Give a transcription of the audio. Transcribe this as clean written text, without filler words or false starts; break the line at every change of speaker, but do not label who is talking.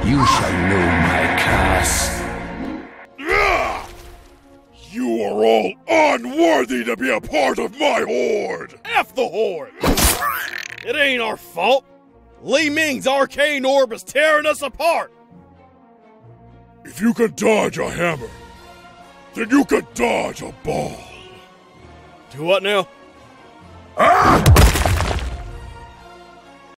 You shall know my curse.
You are all unworthy to be a part of my horde!
F the horde! It ain't our fault! Li-Ming's arcane orb is tearing us apart!
If you can dodge a hammer, then you can dodge a ball.
Do what now?